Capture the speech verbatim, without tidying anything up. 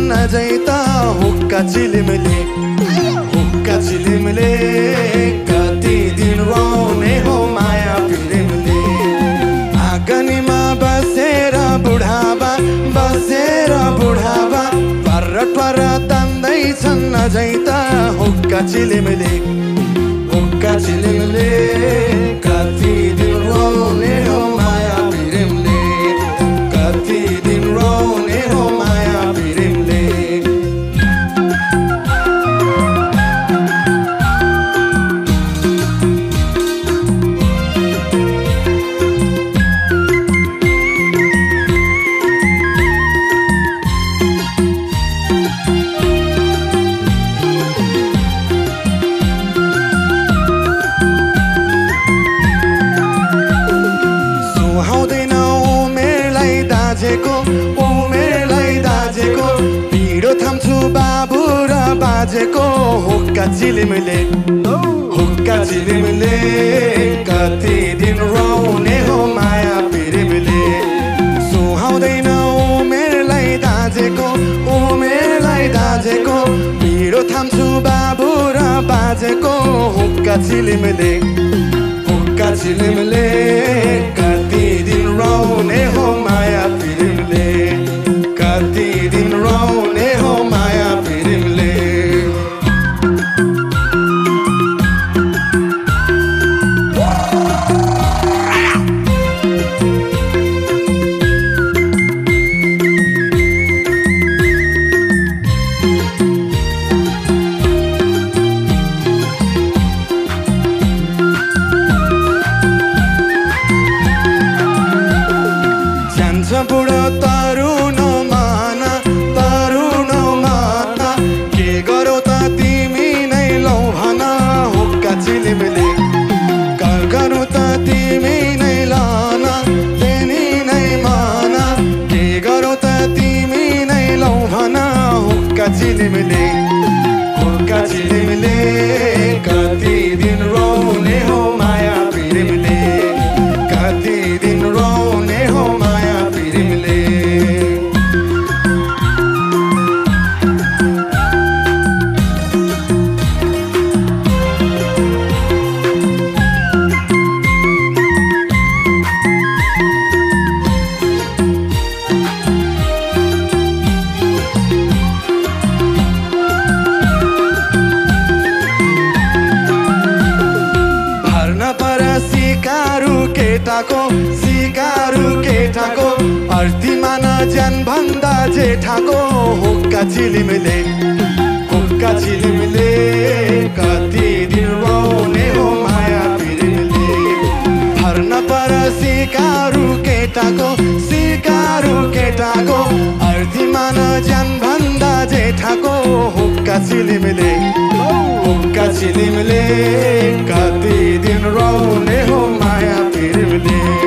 नजैता हुक्का चिलिमले हुक्का चिलिमले कति दिन रोने हो माया प्रेमले आँगनीमा बसेर बुढाबा बसेर बुढाबा पर पर तान्दैछन् नजैता हुक्का चिलिमले हुक्का चिलिमले कति दिन रोने हो माया प्रेमले कति दिन रोने हो माया प्रेमले उमेरलाई दाजेको पिडो थाम्छु बाबु र बाजेको हुक्का चिलिमले हुक्का चिलिमले कति दिन रोने हो माया प्रेमले सुहाउँदैन उमेरलाई दाजेको उमेरलाई दाजेको पिडो थाम्छु बाबु र बाजेको हुक्का चिलिमले हुक्का चिलिमले कति दिन रोने हो माया प्रेमले कति दिन रोने हो माया प्रेमले बुढो तरुण माना तरुण माना के गरौ त तिमी नै लौ भन हुक्का चिलिमले कर गरौ त तिमी नै लाना तिमी नै माना के गरौ त तिमी नै लौ भन हुक्का चिलिमले हुक्का चिलिमले कति दिन रोने हो माया प्रेमले कति दिन रोने हो माया सिकारु केटाको सिकारु केटाको अर्तीमा नजान भन्दा जेठाको हुक्का चिलिमले हुक्का चिलिमले कति दिन रोने हो माया प्रेमले भर्न पर सिकारु केटाको सिकारु केटाको अर्तीमा नजान भन्दा जेठाको हुक्का चिलिमले हुक्का चिलिमले कति दिन रोने हो माया प्रेमले